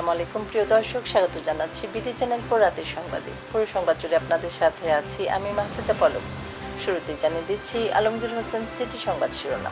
আসসালামু আলাইকুম প্রিয় দর্শক, স্বাগত জানাচ্ছি বিডি চ্যানেল 4 রাতের সংবাদে। পুরো সংবাদ জুড়ে আপনাদের সাথে আছি আমি মাহফুজা পলক। শুরুতেই জানিয়ে দিচ্ছি আলমগীর হোসেন সিটি সংবাদ শিরোনাম।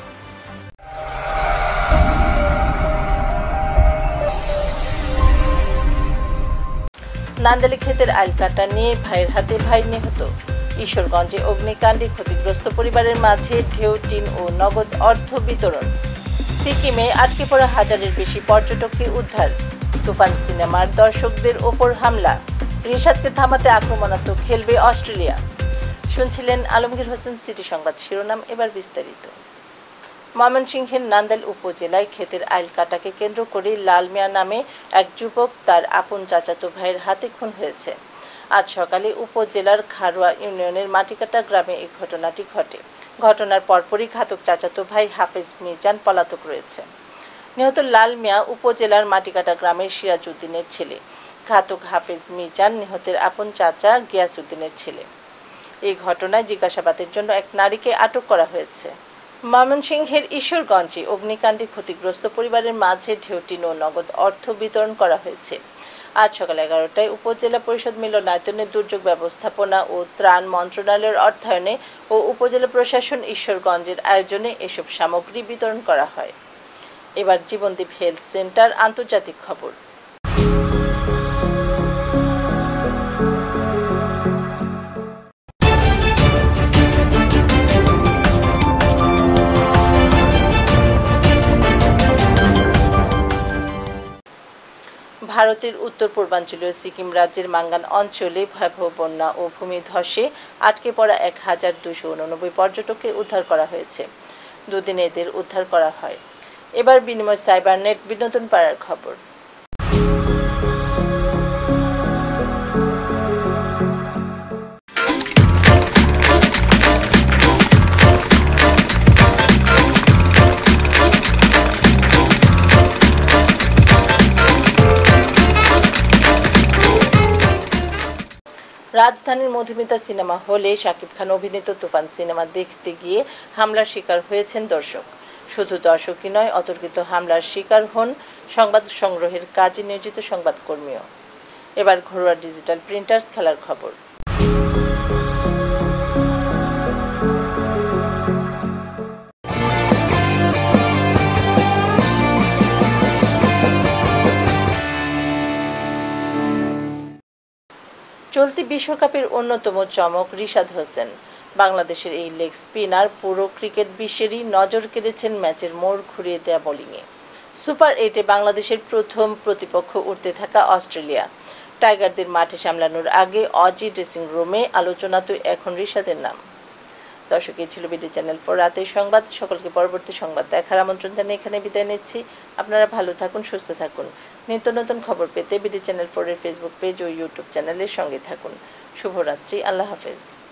নান্দালি ক্ষেতের আইল কাটা নিয়ে ভাইয়ের হাতে ভাই নিহত। ঈশ্বরগঞ্জে অগ্নিকাণ্ডে ক্ষতিগ্রস্ত পরিবারের মাঝে ঢেউ টিন ও নগদ অর্থ বিতরণ। সিকিমে আটকে পড়া হাজারের বেশি পর্যটককে উদ্ধার। তুফান সিনেমার দর্শকদের ওপর হামলা। রিশাদকে থামাতে আক্রমণাত্মক খেলবে অস্ট্রেলিয়া। শুনছিলেন আলমগীর হোসেন সিটি সংবাদ শিরোনাম, এবার বিস্তারিত। ময়মনসিংহের নান্দাইল উপজেলায় ক্ষেতের আইল কাটাকে কেন্দ্র করে লাল মিয়া নামে এক যুবক তার আপন চাচাতো ভাইয়ের হাতে খুন হয়েছে। আজ সকালে উপজেলার খারোয়া ইউনিয়নের মাটিকাটা গ্রামে এই ঘটনাটি ঘটে। ঘটনার পরপরই ঘাতক চাচাতো ভাই হাফেজ মিজান পলাতক রয়েছে। নিহত লাল মিয়া উপজেলার মাটিকাটা গ্রামের সিরাজ উদ্দিনের ছেলে। ঘাতক হাফেজ মিজান নিহতের আপন চাচা গিয়াস উদ্দিনের ছেলে। এই ঘটনায় জিজ্ঞাসাবাদের জন্য এক নারীকে আটক করা হয়েছে। ময়মনসিংহের ঈশ্বরগঞ্জে অগ্নিকাণ্ডে ক্ষতিগ্রস্ত পরিবারের মাঝে ঢেউ টিন ও নগদ অর্থ বিতরণ করা হয়েছে। আজ সকাল 11টায় উপজেলা পরিষদ মিলনায়তনে দুর্যোগ ব্যবস্থাপনা ও ত্রাণ মন্ত্রণালয়ের অর্থায়নে ও উপজেলা প্রশাসন ঈশ্বরগঞ্জের আয়োজনে এসব সামগ্রী বিতরণ করা হয়। এবার জীবনদীপ হেলথ সেন্টার আন্তর্জাতিক খবর। ভারতের উত্তর পূর্বাঞ্চলীয় সিকিম রাজ্যের মাঙ্গান অঞ্চলে ভয়াবহ বন্যা ও ভূমিধসে আটকে পড়া 1289 পর্যটককে উদ্ধার করা হয়েছে। দুদিনে এদের উদ্ধার করা হয়। এবার বিনিময় সাইবারনেট বিনোদন পাড়ার খবর। রাজধানীর মধুমিতা সিনেমা হলে শাকিব খান অভিনীত তুফান সিনেমা দেখতে গিয়ে হামলার শিকার হয়েছেন দর্শক। শুধু দর্শকই নয়, অতর্কিত হামলার শিকার হন সংবাদ সংগ্রহের কাজে নিয়োজিত সংবাদকর্মীও। এবার ঘরোয়া ডিজিটাল প্রিন্টার্স খেলার খবর। চলতি বিশ্বকাপের অন্যতম চমক রিশাদ হোসেন। বাংলাদেশের এই লেগ স্পিনার পুরো ক্রিকেট বিশ্বেরই নজর কেড়েছেন ম্যাচের মোড় ঘুরিয়ে দেয়া বোলিংয়ে। সুপার 8-এ বাংলাদেশের প্রথম প্রতিপক্ষ উঠতে থাকা অস্ট্রেলিয়া। টাইগারদের মাঠে সামলানোর আগে অজি ড্রেসিং রুমে আলোচনাতেই এখন রিশাদের নাম। দর্শক, এই ছিল বিডি চ্যানেল 4 রাতের সংবাদ। সকলকে পরবর্তী সংবাদ দেখার আমন্ত্রণ জানিয়ে এখানে বিদায় নিচ্ছি। আপনারা ভালো থাকুন, সুস্থ থাকুন। নিত্য নতুন খবর পেতে বিডি চ্যানেল 4 এর ফেসবুক পেজ ও ইউটিউব চ্যানেলের সঙ্গে থাকুন। শুভরাত্রি, আল্লাহ হাফেজ।